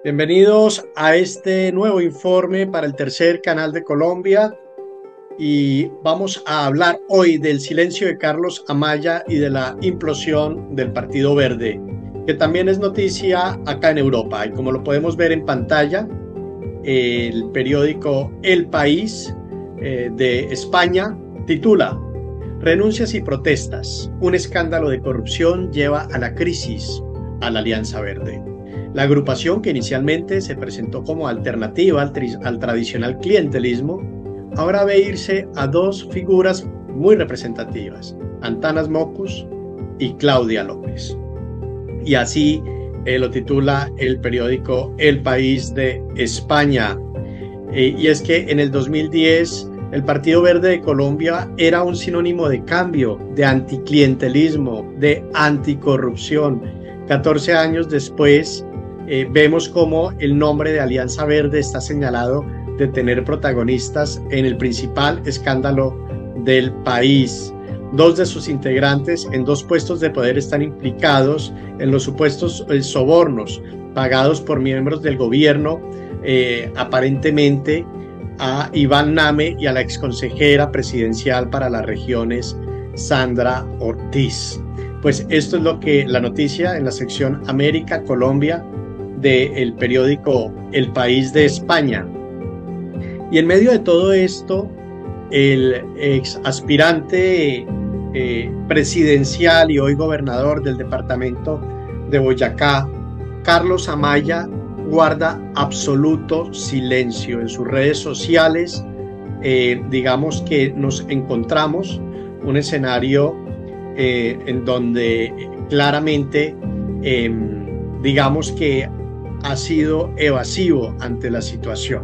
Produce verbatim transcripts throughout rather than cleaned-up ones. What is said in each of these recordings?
Bienvenidos a este nuevo informe para el tercer canal de Colombia y vamos a hablar hoy del silencio de Carlos Amaya y de la implosión del Partido Verde, que también es noticia acá en Europa. Y como lo podemos ver en pantalla, el periódico El País eh, de España titula: Renuncias y protestas, un escándalo de corrupción lleva a la crisis a la Alianza Verde. La agrupación, que inicialmente se presentó como alternativa al, al tradicional clientelismo, ahora ve irse a dos figuras muy representativas, Antanas Mockus y Claudia López. Y así eh, lo titula el periódico El País de España. Eh, y es que en el dos mil diez el Partido Verde de Colombia era un sinónimo de cambio, de anticlientelismo, de anticorrupción. catorce años después, Eh, vemos cómo el nombre de Alianza Verde está señalado de tener protagonistas en el principal escándalo del país. Dos de sus integrantes en dos puestos de poder están implicados en los supuestos eh, sobornos pagados por miembros del gobierno, eh, aparentemente a Iván Name y a la exconsejera presidencial para las regiones, Sandra Ortiz. Pues esto es lo que la noticia en la sección América, Colombia, del periódico El País de España. Y en medio de todo esto, el ex aspirante eh, presidencial y hoy gobernador del departamento de Boyacá, Carlos Amaya, guarda absoluto silencio en sus redes sociales. Eh, digamos que nos encontramos un escenario eh, en donde claramente eh, digamos que ha sido evasivo ante la situación.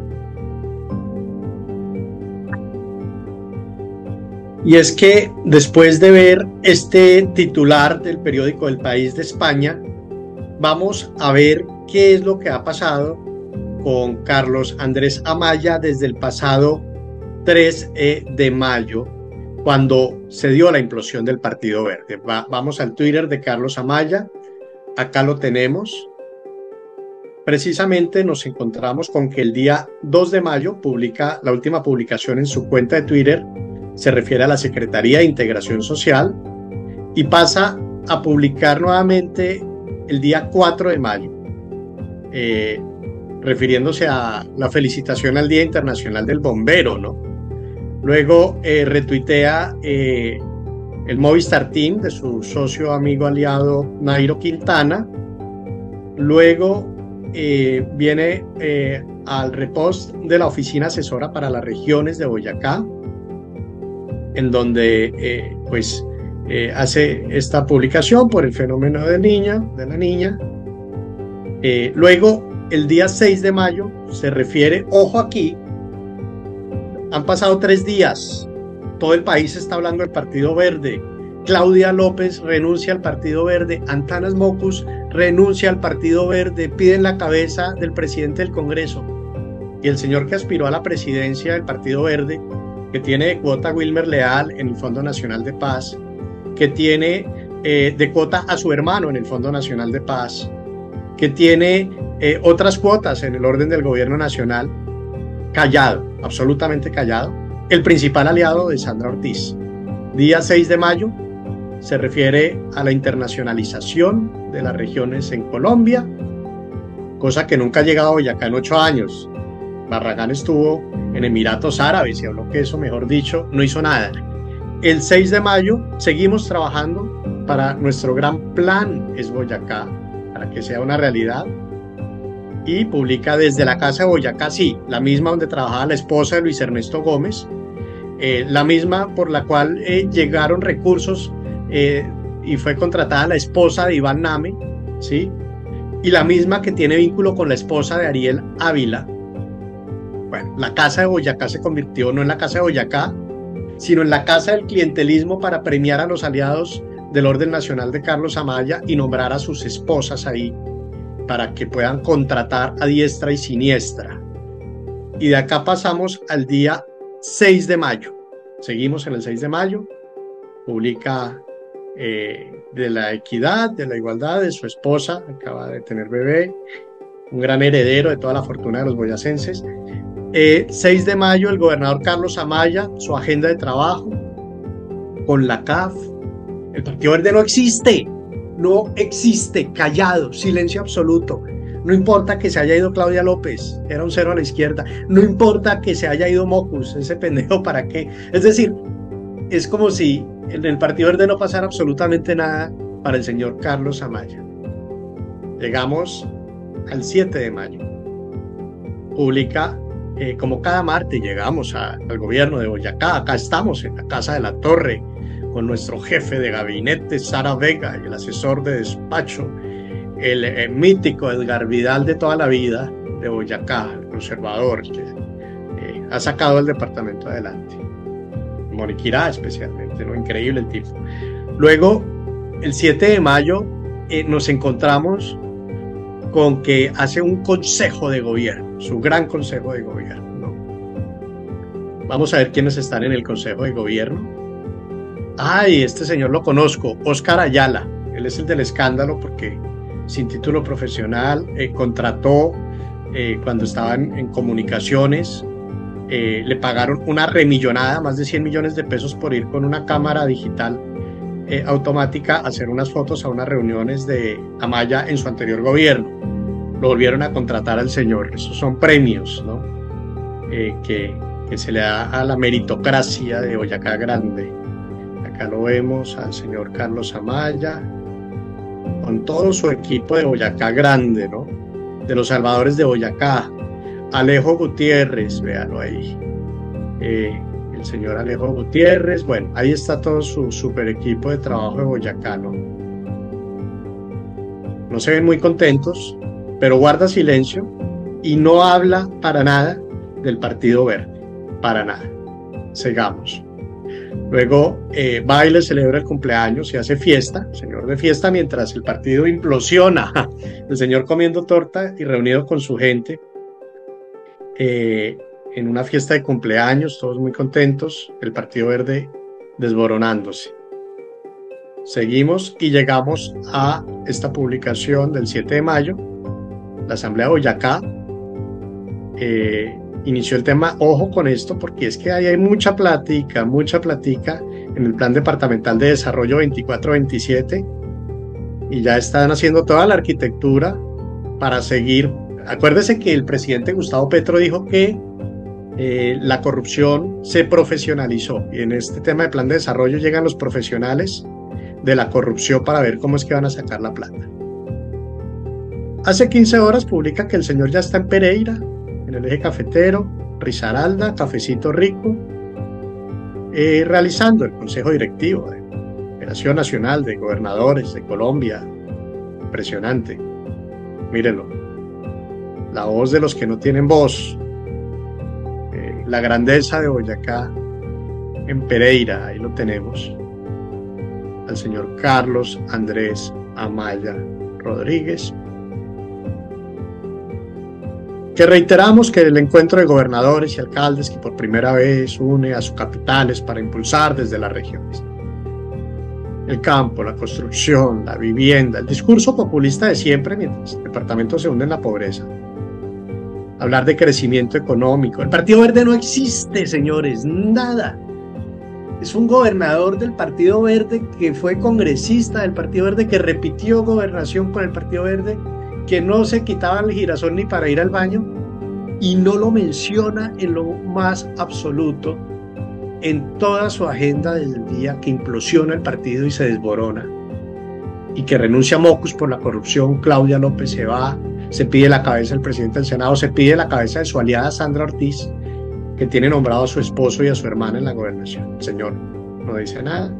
Y es que después de ver este titular del periódico El País de España, vamos a ver qué es lo que ha pasado con Carlos Andrés Amaya desde el pasado tres de mayo, cuando se dio la implosión del Partido Verde. Va, vamos al Twitter de Carlos Amaya, acá lo tenemos. Precisamente nos encontramos con que el día dos de mayo publica la última publicación en su cuenta de Twitter, se refiere a la Secretaría de Integración Social, y pasa a publicar nuevamente el día cuatro de mayo, eh, refiriéndose a la felicitación al Día Internacional del Bombero, ¿no? Luego eh, retuitea eh, el Movistar Team de su socio, amigo, aliado Nairo Quintana. Luego Eh, viene eh, al repost de la Oficina Asesora para las Regiones de Boyacá, en donde eh, pues eh, hace esta publicación por el fenómeno de niña, de la niña. Eh, luego, el día seis de mayo, se refiere, ojo aquí, han pasado tres días, todo el país está hablando del Partido Verde. Claudia López renuncia al Partido Verde, Antanas Mockus renuncia al Partido Verde, piden la cabeza del presidente del Congreso. Y el señor que aspiró a la presidencia del Partido Verde, que tiene de cuota Wilmer Leal en el Fondo Nacional de Paz, que tiene eh, de cuota a su hermano en el Fondo Nacional de Paz, que tiene eh, otras cuotas en el orden del gobierno nacional, callado, absolutamente callado, el principal aliado de Sandra Ortiz. Día seis de mayo, se refiere a la internacionalización de las regiones en Colombia, cosa que nunca ha llegado a Boyacá en ocho años. Barragán estuvo en Emiratos Árabes y habló que eso, mejor dicho, no hizo nada. El seis de mayo seguimos trabajando para nuestro gran plan Es Boyacá, para que sea una realidad, y publica desde la Casa de Boyacá, sí, la misma donde trabajaba la esposa de Luis Ernesto Gómez, eh, la misma por la cual eh, llegaron recursos Eh, y fue contratada la esposa de Iván Name, ¿sí? Y la misma que tiene vínculo con la esposa de Ariel Ávila. Bueno, la Casa de Boyacá se convirtió no en la Casa de Boyacá, sino en la casa del clientelismo para premiar a los aliados del orden nacional de Carlos Amaya y nombrar a sus esposas ahí para que puedan contratar a diestra y siniestra. Y de acá pasamos al día seis de mayo. Seguimos en el seis de mayo, publica eh, de la equidad, de la igualdad de su esposa, acaba de tener bebé, un gran heredero de toda la fortuna de los boyacenses. Eh, seis de mayo, el gobernador Carlos Amaya, su agenda de trabajo con la C A F. El Partido Verde no existe, no existe, callado, silencio absoluto. No importa que se haya ido Claudia López, era un cero a la izquierda. No importa que se haya ido Mocus, ese pendejo, ¿para qué? Es decir, es como si en el Partido Verde no pasara absolutamente nada para el señor Carlos Amaya. Llegamos al siete de mayo. Publica, eh, como cada martes llegamos a, al gobierno de Boyacá. Acá estamos en la Casa de la Torre con nuestro jefe de gabinete, Sara Vega, y el asesor de despacho, el, el mítico Edgar Vidal de toda la vida de Boyacá, el conservador, que eh, ha sacado el departamento adelante. Moriquirá especialmente, ¿no? Increíble el tipo. Luego, el siete de mayo, eh, nos encontramos con que hace un consejo de gobierno, su gran consejo de gobierno, ¿no? Vamos a ver quiénes están en el consejo de gobierno. Ay, este señor lo conozco, Óscar Ayala. Él es el del escándalo porque sin título profesional eh, contrató eh, cuando estaban en comunicaciones. Eh, le pagaron una remillonada, más de cien millones de pesos por ir con una cámara digital eh, automática a hacer unas fotos a unas reuniones de Amaya en su anterior gobierno. Lo volvieron a contratar al señor. Esos son premios, ¿no? Eh, que, que se le da a la meritocracia de Boyacá Grande. Acá lo vemos al señor Carlos Amaya con todo su equipo de Boyacá Grande, ¿no? De los salvadores de Boyacá. Alejo Gutiérrez, véanlo ahí, eh, el señor Alejo Gutiérrez. Bueno, ahí está todo su super equipo de trabajo de Boyacá, ¿no? No se ven muy contentos, pero guarda silencio y no habla para nada del Partido Verde, para nada. Sigamos. Luego eh, va y le celebra el cumpleaños y hace fiesta, señor de fiesta, mientras el partido implosiona. El señor comiendo torta y reunido con su gente. Eh, en una fiesta de cumpleaños, todos muy contentos, el Partido Verde desboronándose. Seguimos y llegamos a esta publicación del siete de mayo. La Asamblea de Boyacá eh, inició el tema, ojo con esto, porque es que ahí hay mucha plática, mucha plática en el Plan Departamental de Desarrollo veinticuatro veintisiete, y ya están haciendo toda la arquitectura para seguir. Acuérdese que el presidente Gustavo Petro dijo que eh, la corrupción se profesionalizó, y en este tema de plan de desarrollo llegan los profesionales de la corrupción para ver cómo es que van a sacar la plata. Hace quince horas publica que el señor ya está en Pereira, en el eje cafetero, Risaralda, Cafecito Rico, eh, realizando el Consejo Directivo de Operación Nacional de Gobernadores de Colombia. Impresionante, mírenlo. La voz de los que no tienen voz, eh, la grandeza de Boyacá en Pereira, ahí lo tenemos, al señor Carlos Andrés Amaya Rodríguez, que reiteramos que el encuentro de gobernadores y alcaldes que por primera vez une a sus capitales para impulsar desde las regiones el campo, la construcción, la vivienda, el discurso populista de siempre mientras el departamento se hunde en la pobreza. Hablar de crecimiento económico. El Partido Verde no existe, señores, nada. Es un gobernador del Partido Verde que fue congresista del Partido Verde, que repitió gobernación con el Partido Verde, que no se quitaba el girasol ni para ir al baño, y no lo menciona en lo más absoluto en toda su agenda desde el día que implosiona el partido y se desborona, y que renuncia a Mocus por la corrupción. Claudia López se va, se pide la cabeza del presidente del Senado, se pide la cabeza de su aliada Sandra Ortiz, que tiene nombrado a su esposo y a su hermana en la gobernación. El señor no dice nada.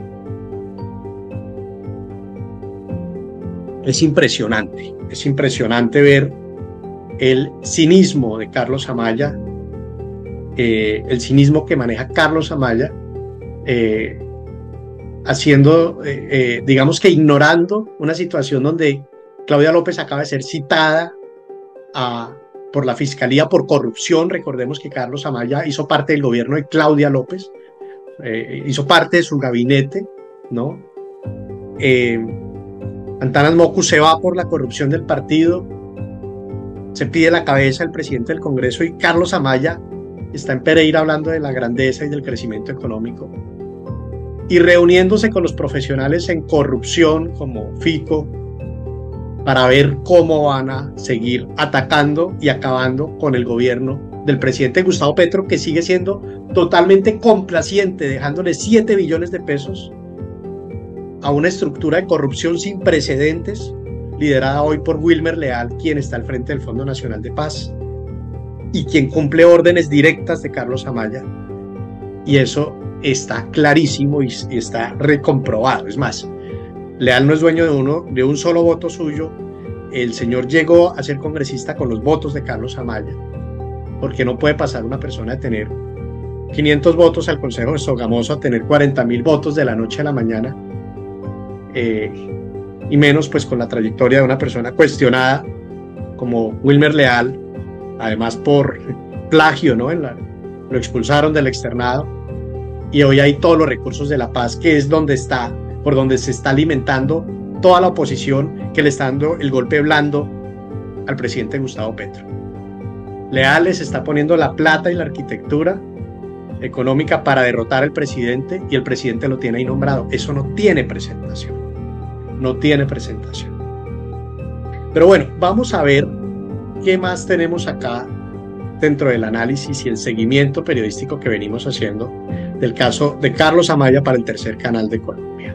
Es impresionante, es impresionante ver el cinismo de Carlos Amaya, eh, el cinismo que maneja Carlos Amaya, eh, haciendo, eh, eh, digamos que ignorando una situación donde Claudia López acaba de ser citada a, por la Fiscalía por corrupción. Recordemos que Carlos Amaya hizo parte del gobierno de Claudia López, eh, hizo parte de su gabinete, ¿no? Eh, Antanas Mocus se va por la corrupción del partido. se pide la cabeza del presidente del Congreso y Carlos Amaya está en Pereira hablando de la grandeza y del crecimiento económico y reuniéndose con los profesionales en corrupción como Fico para ver cómo van a seguir atacando y acabando con el gobierno del presidente Gustavo Petro, que sigue siendo totalmente complaciente, dejándole siete billones de pesos a una estructura de corrupción sin precedentes, liderada hoy por Wilmer Leal, quien está al frente del Fondo Nacional de Paz y quien cumple órdenes directas de Carlos Amaya. Y eso está clarísimo y está recomprobado. Es más, Leal no es dueño de uno, de un solo voto suyo. El señor llegó a ser congresista con los votos de Carlos Amaya, porque no puede pasar una persona de tener quinientos votos al Consejo de Sogamoso a tener cuarenta mil votos de la noche a la mañana, eh, y menos pues con la trayectoria de una persona cuestionada como Wilmer Leal, además por plagio, ¿no? En la, lo expulsaron del externado y hoy hay todos los recursos de la paz, que es donde está, por donde se está alimentando toda la oposición que le está dando el golpe blando al presidente Gustavo Petro. Leal les está poniendo la plata y la arquitectura económica para derrotar al presidente y el presidente lo tiene ahí nombrado. Eso no tiene presentación, no tiene presentación. Pero bueno, vamos a ver qué más tenemos acá dentro del análisis y el seguimiento periodístico que venimos haciendo del caso de Carlos Amaya para el Tercer Canal de Colombia.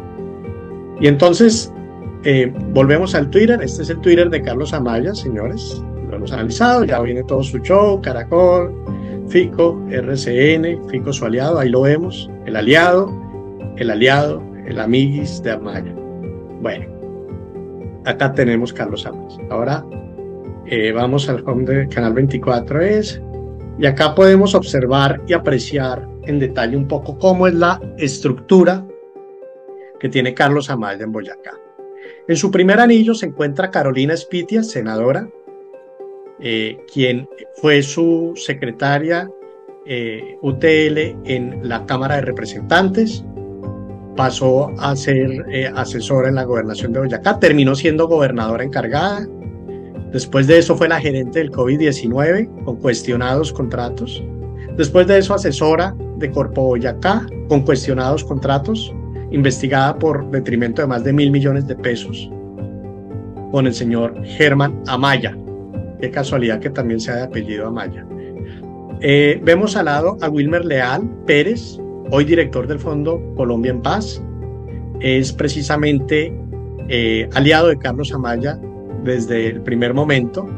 Y entonces eh, volvemos al Twitter. Este es el Twitter de Carlos Amaya, señores. Lo hemos analizado, ya viene todo su show, Caracol, Fico, R C N, Fico su aliado, ahí lo vemos, el aliado, el aliado, el amiguis de Amaya. Bueno, acá tenemos Carlos Amaya. Ahora eh, vamos al home de Canal veinticuatro es, y acá podemos observar y apreciar en detalle un poco cómo es la estructura que tiene Carlos Amaya en Boyacá. En su primer anillo se encuentra Carolina Espitia, senadora, eh, quien fue su secretaria eh, U T L en la Cámara de Representantes, pasó a ser eh, asesora en la gobernación de Boyacá, terminó siendo gobernadora encargada. Después de eso fue la gerente del COVID diecinueve con cuestionados contratos. Después de eso asesora de Corpo Boyacá con cuestionados contratos, investigada por detrimento de más de mil millones de pesos con el señor Germán Amaya. Qué casualidad que también sea de apellido Amaya. Eh, vemos al lado a Wilmer Leal Pérez, hoy director del Fondo Colombia en Paz. Es precisamente eh, aliado de Carlos Amaya desde el primer momento.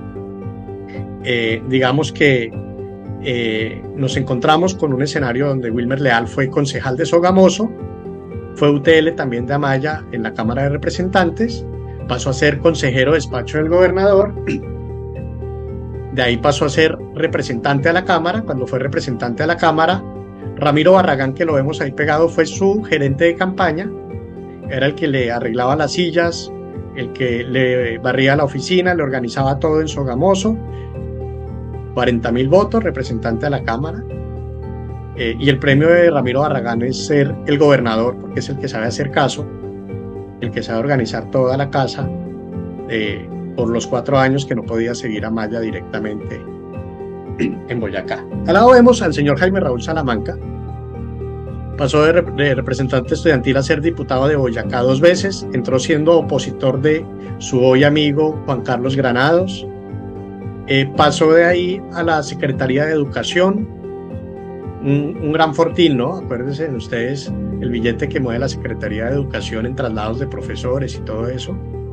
Eh, digamos que eh, nos encontramos con un escenario donde Wilmer Leal fue concejal de Sogamoso, fue U T L también de Amaya en la Cámara de Representantes, pasó a ser consejero de despacho del gobernador, de ahí pasó a ser representante a la Cámara. Cuando fue representante a la Cámara, Ramiro Barragán, que lo vemos ahí pegado, fue su gerente de campaña, era el que le arreglaba las sillas, el que le barría la oficina, le organizaba todo en Sogamoso. cuarenta mil votos, representante a la Cámara. Eh, y el premio de Ramiro Barragán es ser el gobernador, porque es el que sabe hacer caso, el que sabe organizar toda la casa eh, por los cuatro años que no podía seguir a Amaya directamente en Boyacá. Al lado vemos al señor Jaime Raúl Salamanca. Pasó de, rep de representante estudiantil a ser diputado de Boyacá dos veces, entró siendo opositor de su hoy amigo Juan Carlos Granados. Eh, pasó de ahí a la Secretaría de Educación, un, un gran fortín, ¿no? Acuérdense ustedes el billete que mueve la Secretaría de Educación en traslados de profesores y todo eso.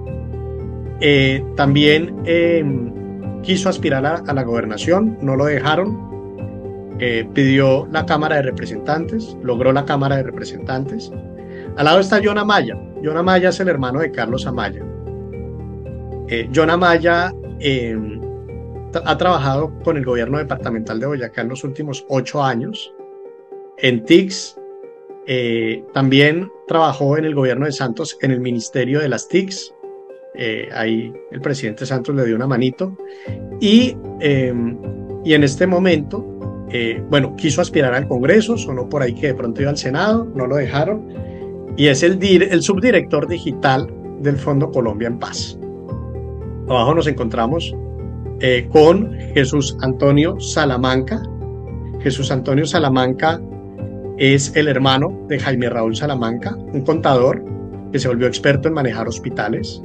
Eh, también eh, quiso aspirar a, a la gobernación, no lo dejaron. Eh, pidió la Cámara de Representantes, logró la Cámara de Representantes. Al lado está John Amaya. John Amaya es el hermano de Carlos Amaya. Eh, John Amaya eh, ha trabajado con el gobierno departamental de Boyacá en los últimos ocho años, en T I C S, eh, también trabajó en el gobierno de Santos en el Ministerio de las T I C S, eh, ahí el presidente Santos le dio una manito, y, eh, y en este momento, eh, bueno, quiso aspirar al Congreso, sonó por ahí que de pronto iba al Senado, no lo dejaron, y es el, el subdirector digital del Fondo Colombia en Paz. Abajo nos encontramos eh, con Jesús Antonio Salamanca. Jesús Antonio Salamanca es el hermano de Jaime Raúl Salamanca, un contador que se volvió experto en manejar hospitales.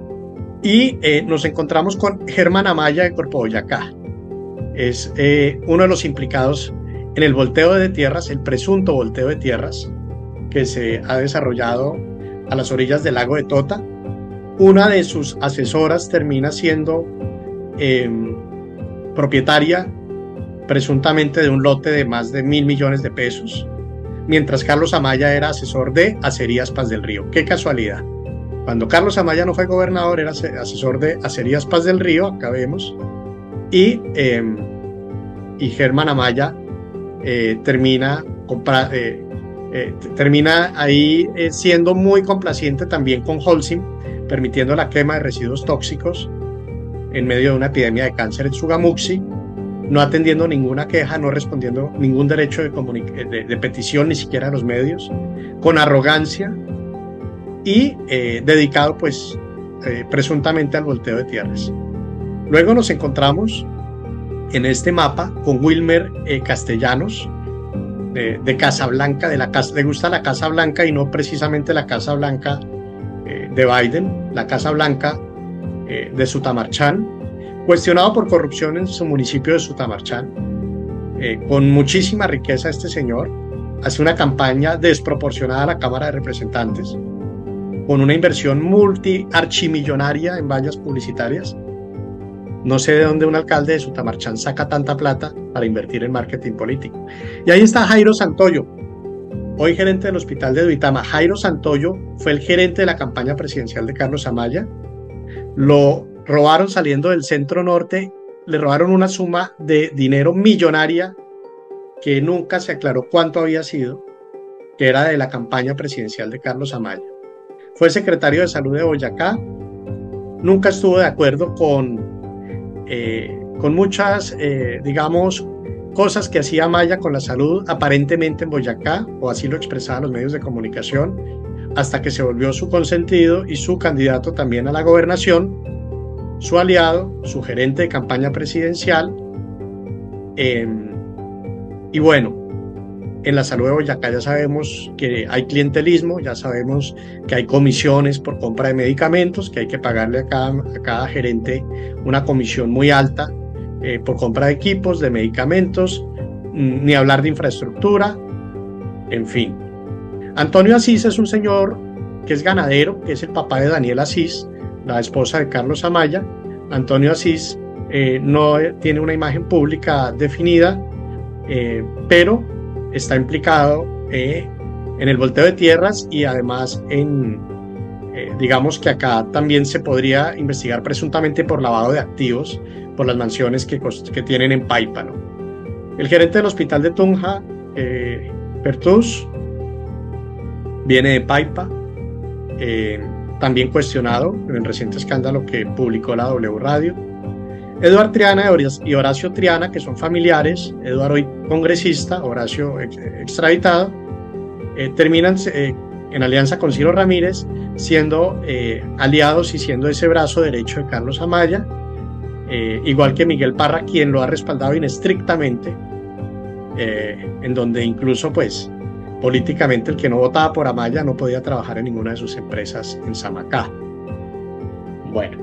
Y eh, nos encontramos con Germán Amaya de Corpo Boyacá. Es eh, uno de los implicados en el volteo de tierras, el presunto volteo de tierras que se ha desarrollado a las orillas del lago de Tota. Una de sus asesoras termina siendo eh, propietaria presuntamente de un lote de más de mil millones de pesos, mientras Carlos Amaya era asesor de Acerías Paz del Río. ¡Qué casualidad! Cuando Carlos Amaya no fue gobernador, era asesor de Acerías Paz del Río, acá vemos, y, eh, y Germán Amaya eh, termina, compra, eh, eh, termina ahí eh, siendo muy complaciente también con Holcim, permitiendo la quema de residuos tóxicos en medio de una epidemia de cáncer en Sugamuxi, no atendiendo ninguna queja, no respondiendo ningún derecho de, de, de petición, ni siquiera a los medios, con arrogancia y eh, dedicado pues eh, presuntamente al volteo de tierras. Luego nos encontramos en este mapa con Wilmer eh, Castellanos de, de Casablanca, de la casa, le gusta la Casa Blanca y no precisamente la Casa Blanca eh, de Biden, la Casa Blanca eh, de Sutamarchán, cuestionado por corrupción en su municipio de Sutamarchán. Eh, con muchísima riqueza este señor hace una campaña desproporcionada a la Cámara de Representantes, con una inversión multi-archimillonaria en vallas publicitarias. No sé de dónde un alcalde de Sutamarchán saca tanta plata para invertir en marketing político. Y ahí está Jairo Santoyo, hoy gerente del hospital de Duitama. Jairo Santoyo fue el gerente de la campaña presidencial de Carlos Amaya. Lo robaron saliendo del centro norte, le robaron una suma de dinero millonaria que nunca se aclaró cuánto había sido, que era de la campaña presidencial de Carlos Amaya. Fue secretario de Salud de Boyacá, nunca estuvo de acuerdo con Eh, con muchas, eh, digamos, cosas que hacía Amaya con la salud, aparentemente en Boyacá, o así lo expresaban los medios de comunicación, hasta que se volvió su consentido y su candidato también a la gobernación, su aliado, su gerente de campaña presidencial. Eh, y bueno, en la salud de Boyacá ya sabemos que hay clientelismo, ya sabemos que hay comisiones por compra de medicamentos, que hay que pagarle a cada, a cada gerente una comisión muy alta eh, por compra de equipos, de medicamentos, ni hablar de infraestructura, en fin. Antonio Asís es un señor que es ganadero, que es el papá de Daniela Asís, la esposa de Carlos Amaya. Antonio Asís eh, no tiene una imagen pública definida, eh, pero está implicado eh, en el volteo de tierras y además en, eh, digamos que acá también se podría investigar presuntamente por lavado de activos, por las mansiones que, que tienen en Paipa, ¿no? El gerente del hospital de Tunja, eh, Pertus, viene de Paipa, eh, también cuestionado en el reciente escándalo que publicó la W Radio. Eduardo Triana y Horacio Triana, que son familiares, Eduardo hoy congresista, Horacio ex, extraditado, eh, terminan eh, en alianza con Ciro Ramírez, siendo eh, aliados y siendo ese brazo derecho de Carlos Amaya, eh, igual que Miguel Parra, quien lo ha respaldado inestrictamente, eh, en donde incluso pues políticamente el que no votaba por Amaya no podía trabajar en ninguna de sus empresas en Samacá. Bueno,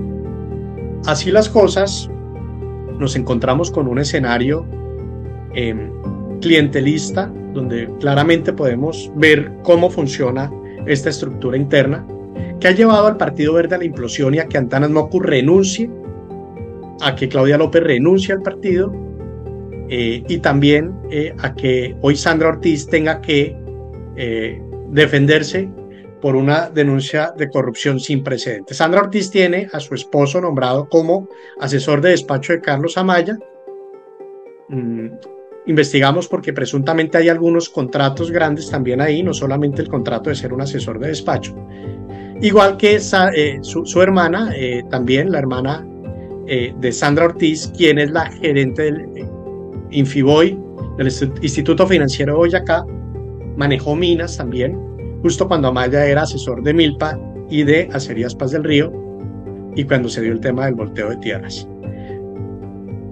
así las cosas, nos encontramos con un escenario eh, clientelista, donde claramente podemos ver cómo funciona esta estructura interna, que ha llevado al Partido Verde a la implosión y a que Antanas Mocú renuncie, a que Claudia López renuncie al partido, eh, y también eh, a que hoy Sandra Ortiz tenga que eh, defenderse por una denuncia de corrupción sin precedentes. Sandra Ortiz tiene a su esposo nombrado como asesor de despacho de Carlos Amaya. Mm, investigamos porque presuntamente hay algunos contratos grandes también ahí, no solamente el contrato de ser un asesor de despacho. Igual que esa, eh, su, su hermana, eh, también la hermana eh, de Sandra Ortiz, quien es la gerente del eh, Infiboy, del Instituto Financiero de Boyacá, manejó minas también, justo cuando Amaya era asesor de Milpa y de Acerías Paz del Río, y cuando se dio el tema del volteo de tierras.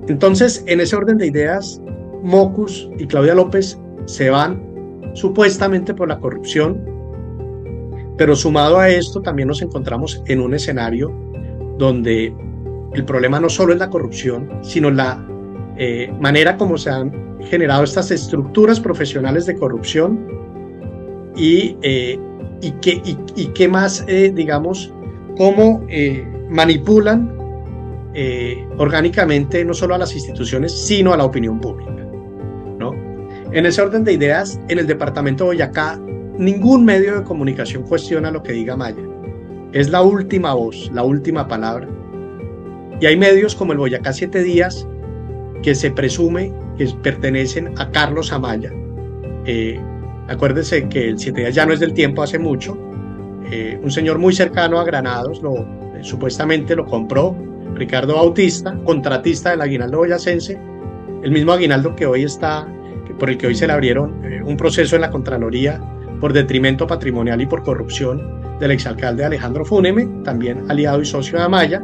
Entonces, en ese orden de ideas, Mockus y Claudia López se van supuestamente por la corrupción, pero sumado a esto también nos encontramos en un escenario donde el problema no solo es la corrupción, sino la eh, manera como se han generado estas estructuras profesionales de corrupción y, eh, y, que, y, y qué más, eh, digamos, cómo eh, manipulan eh, orgánicamente no solo a las instituciones, sino a la opinión pública, ¿no? En ese orden de ideas, en el departamento de Boyacá, ningún medio de comunicación cuestiona lo que diga Amaya. Es la última voz, la última palabra. Y hay medios como el Boyacá Siete Días que se presume que pertenecen a Carlos Amaya. Eh, acuérdense que el Siete Días ya no es del tiempo, hace mucho. Eh, un señor muy cercano a Granados lo, eh, supuestamente lo compró, Ricardo Bautista, contratista del aguinaldo boyacense, el mismo aguinaldo que hoy está, que por el que hoy se le abrieron eh, un proceso en la Contraloría por detrimento patrimonial y por corrupción del exalcalde Alejandro Fúneme, también aliado y socio de Amaya.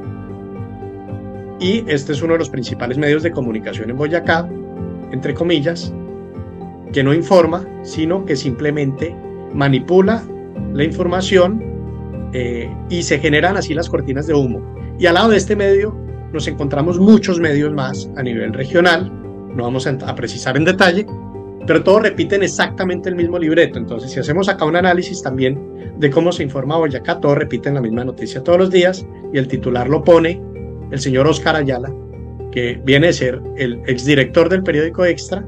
Y este es uno de los principales medios de comunicación en Boyacá, entre comillas, que no informa, sino que simplemente manipula la información eh, y se generan así las cortinas de humo. Y al lado de este medio nos encontramos muchos medios más a nivel regional, no vamos a, a precisar en detalle, pero todos repiten exactamente el mismo libreto. Entonces, si hacemos acá un análisis también de cómo se informa Boyacá, todos repiten la misma noticia todos los días y el titular lo pone el señor Oscar Ayala, que viene a ser el exdirector del periódico Extra.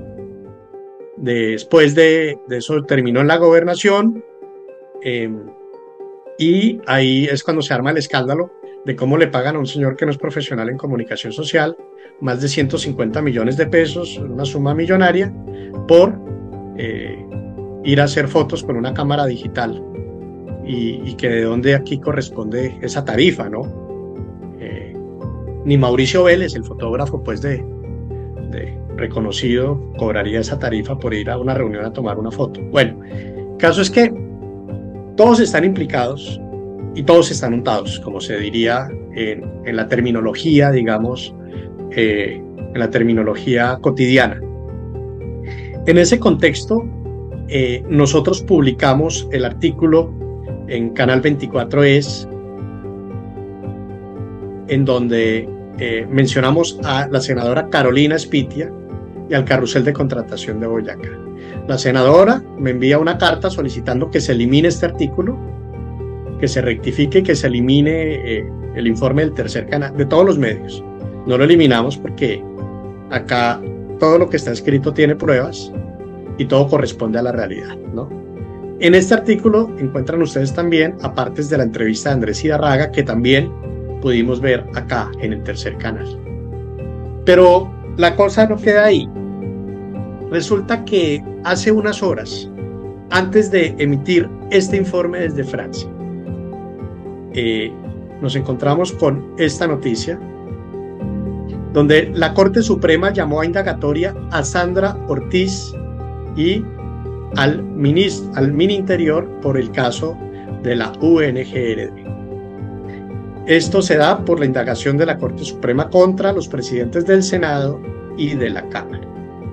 Después de, de eso terminó en la gobernación eh, y ahí es cuando se arma el escándalo de cómo le pagan a un señor que no es profesional en comunicación social más de ciento cincuenta millones de pesos, una suma millonaria, por eh, ir a hacer fotos con una cámara digital y, y que de dónde aquí corresponde esa tarifa, ¿no? Eh, ni Mauricio Vélez, el fotógrafo pues de, de reconocido, cobraría esa tarifa por ir a una reunión a tomar una foto. Bueno, el caso es que todos están implicados y todos están untados, como se diría en, en la terminología, digamos, eh, en la terminología cotidiana. En ese contexto, eh, nosotros publicamos el artículo en Canal veinticuatro Es, en donde eh, mencionamos a la senadora Carolina Espitia y al carrusel de contratación de Boyacá. La senadora me envía una carta solicitando que se elimine este artículo, que se rectifique, que se elimine eh, el informe del tercer canal, de todos los medios. No lo eliminamos porque acá todo lo que está escrito tiene pruebas y todo corresponde a la realidad, ¿no? En este artículo encuentran ustedes también a partes de la entrevista de Andrés Hidarraga, que también pudimos ver acá en el tercer canal. Pero la cosa no queda ahí. Resulta que hace unas horas, antes de emitir este informe desde Francia, eh, nos encontramos con esta noticia, donde la Corte Suprema llamó a indagatoria a Sandra Ortiz y al, ministro, al Mininterior por el caso de la U N G R D. Esto se da por la indagación de la Corte Suprema contra los presidentes del Senado y de la Cámara.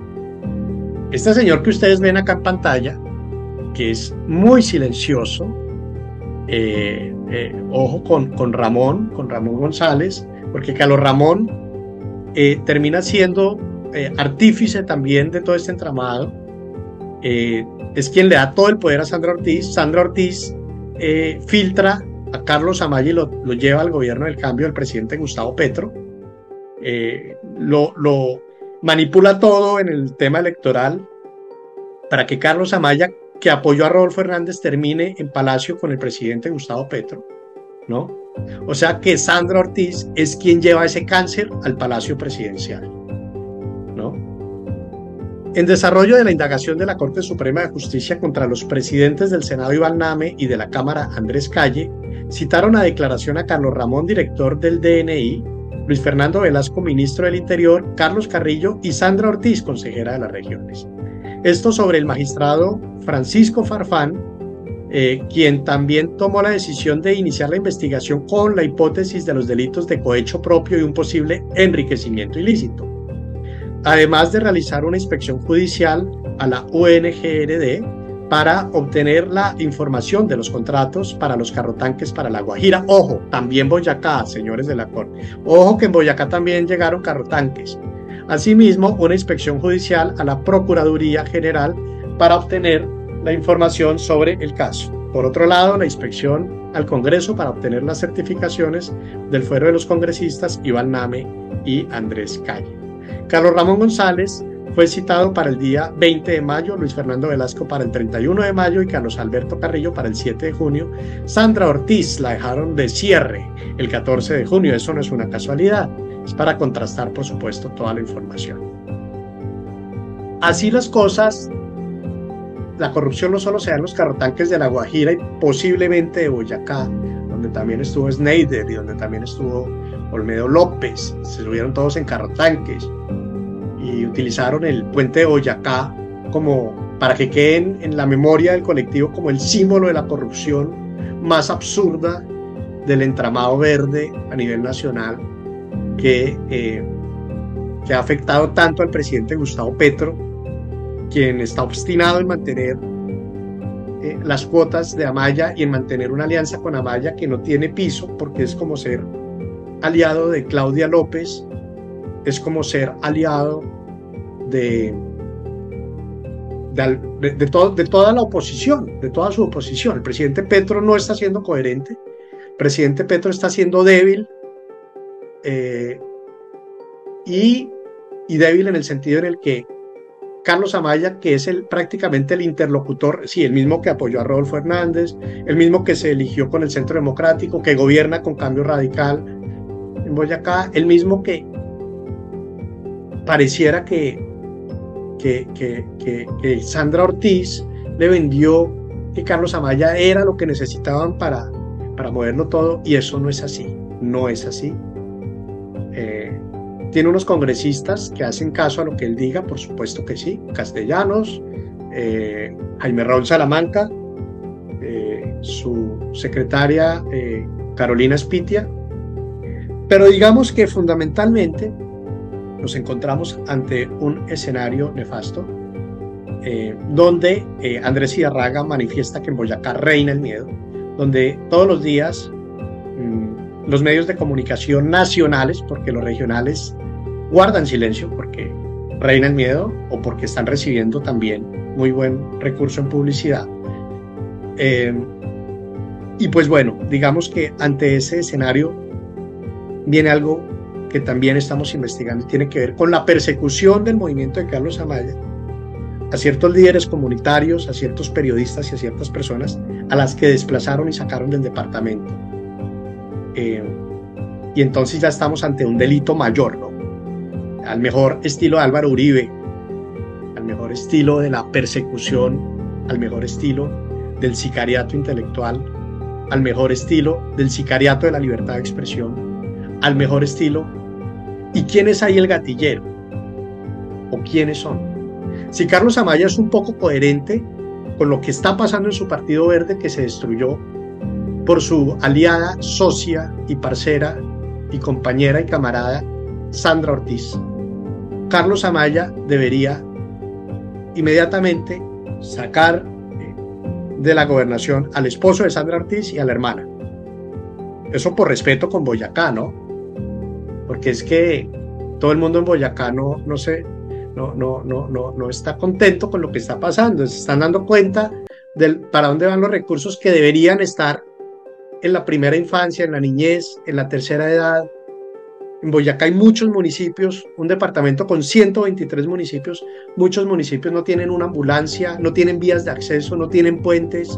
Este señor que ustedes ven acá en pantalla, que es muy silencioso, eh, eh, ojo con, con Ramón, con Ramón González, porque Carlos Ramón eh, termina siendo eh, artífice también de todo este entramado, eh, es quien le da todo el poder a Sandra Ortiz. Sandra Ortiz eh, filtra a Carlos Amaya y lo, lo lleva al gobierno del cambio del presidente Gustavo Petro, eh, lo, lo manipula todo en el tema electoral para que Carlos Amaya, que apoyó a Rodolfo Hernández, termine en Palacio con el presidente Gustavo Petro, ¿no? O sea que Sandra Ortiz es quien lleva ese cáncer al Palacio Presidencial, ¿no? En desarrollo de la indagación de la Corte Suprema de Justicia contra los presidentes del Senado Iván Name y de la Cámara Andrés Calle, citaron a declaración a Carlos Ramón, director del D N I, Luis Fernando Velasco, ministro del Interior, Carlos Carrillo y Sandra Ortiz, consejera de las regiones. Esto sobre el magistrado Francisco Farfán, eh, quien también tomó la decisión de iniciar la investigación con la hipótesis de los delitos de cohecho propio y un posible enriquecimiento ilícito, además de realizar una inspección judicial a la U N G R D para obtener la información de los contratos para los carrotanques para La Guajira. Ojo, también Boyacá, señores de la Corte. Ojo que en Boyacá también llegaron carrotanques. Asimismo, una inspección judicial a la Procuraduría General para obtener la información sobre el caso. Por otro lado, la inspección al Congreso para obtener las certificaciones del fuero de los congresistas Iván Name y Andrés Calle. Carlos Ramón González fue citado para el día veinte de mayo, Luis Fernando Velasco para el treinta y uno de mayo y Carlos Alberto Carrillo para el siete de junio. Sandra Ortiz la dejaron de cierre el catorce de junio. Eso no es una casualidad, es para contrastar, por supuesto, toda la información. Así las cosas, la corrupción no solo se da en los carrotanques de La Guajira y posiblemente de Boyacá, donde también estuvo Schneider y donde también estuvo Olmedo López. Se subieron todos en carrotanques y utilizaron el puente de Boyacá como para que queden en la memoria del colectivo como el símbolo de la corrupción más absurda del entramado verde a nivel nacional que, eh, que ha afectado tanto al presidente Gustavo Petro, quien está obstinado en mantener eh, las cuotas de Amaya y en mantener una alianza con Amaya que no tiene piso, porque es como ser aliado de Claudia López, es como ser aliado de, de, de, de, todo, de toda la oposición, de toda su oposición. El presidente Petro no está siendo coherente, el presidente Petro está siendo débil eh, y, y débil en el sentido en el que Carlos Amaya, que es el, prácticamente el interlocutor, sí, el mismo que apoyó a Rodolfo Hernández, el mismo que se eligió con el Centro Democrático, que gobierna con Cambio Radical en Boyacá, el mismo que pareciera que, que, que, que, que Sandra Ortiz le vendió que Carlos Amaya era lo que necesitaban para, para moverlo todo, y eso no es así, no es así. Eh, tiene unos congresistas que hacen caso a lo que él diga, por supuesto que sí, Castellanos, eh, Jaime Raúl Salamanca, eh, su secretaria eh, Carolina Spitia, pero digamos que fundamentalmente nos encontramos ante un escenario nefasto eh, donde eh, Andrés Ziyarraga manifiesta que en Boyacá reina el miedo, donde todos los días mmm, los medios de comunicación nacionales, porque los regionales guardan silencio porque reina el miedo o porque están recibiendo también muy buen recurso en publicidad. Eh, y pues bueno, digamos que ante ese escenario viene algo que también estamos investigando y tiene que ver con la persecución del movimiento de Carlos Amaya a ciertos líderes comunitarios, a ciertos periodistas y a ciertas personas a las que desplazaron y sacaron del departamento. Eh, y entonces ya estamos ante un delito mayor, ¿no? Al mejor estilo de Álvaro Uribe, al mejor estilo de la persecución, al mejor estilo del sicariato intelectual, al mejor estilo del sicariato de la libertad de expresión, al mejor estilo. ¿Y quién es ahí el gatillero? ¿O quiénes son? Si Carlos Amaya es un poco coherente con lo que está pasando en su Partido Verde, que se destruyó por su aliada, socia y parcera y compañera y camarada Sandra Ortiz, Carlos Amaya debería inmediatamente sacar de la gobernación al esposo de Sandra Ortiz y a la hermana. Eso por respeto con Boyacá, ¿no? Porque es que todo el mundo en Boyacá no, no, se, no, no, no, no, no está contento con lo que está pasando. Se están dando cuenta del para dónde van los recursos que deberían estar en la primera infancia, en la niñez, en la tercera edad. En Boyacá hay muchos municipios, un departamento con ciento veintitrés municipios. Muchos municipios no tienen una ambulancia, no tienen vías de acceso, no tienen puentes.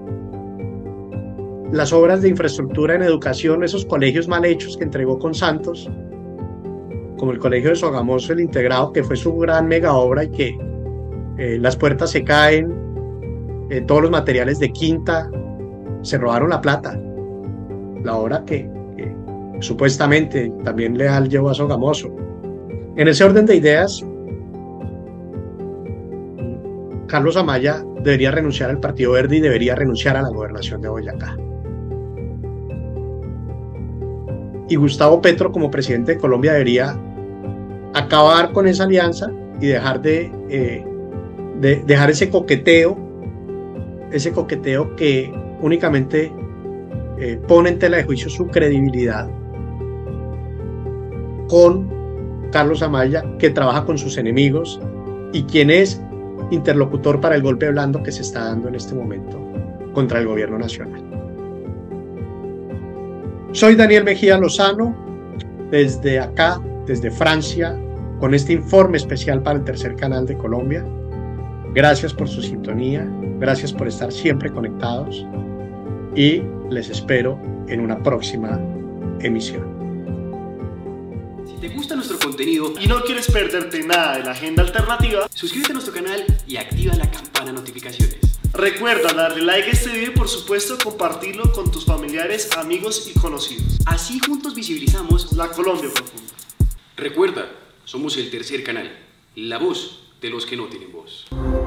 Las obras de infraestructura en educación, esos colegios mal hechos que entregó con Santos, como el colegio de Sogamoso, el integrado, que fue su gran mega obra y que eh, las puertas se caen, eh, todos los materiales de quinta, se robaron la plata. La obra que, que supuestamente también Leal llevó a Sogamoso. En ese orden de ideas, Carlos Amaya debería renunciar al Partido Verde y debería renunciar a la gobernación de Boyacá. Y Gustavo Petro, como presidente de Colombia, debería acabar con esa alianza y dejar de, eh, de dejar ese coqueteo, ese coqueteo que únicamente eh, pone en tela de juicio su credibilidad con Carlos Amaya, que trabaja con sus enemigos y quien es interlocutor para el golpe blando que se está dando en este momento contra el gobierno nacional. Soy Daniel Mejía Lozano, desde acá, desde Francia, con este informe especial para el Tercer Canal de Colombia. Gracias por su sintonía, gracias por estar siempre conectados y les espero en una próxima emisión. Si te gusta nuestro contenido y no quieres perderte nada de la agenda alternativa, suscríbete a nuestro canal y activa la campana de notificaciones. Recuerda darle like a este video y por supuesto compartirlo con tus familiares, amigos y conocidos. Así juntos visibilizamos la Colombia profunda. Recuerda, somos el Tercer Canal, la voz de los que no tienen voz.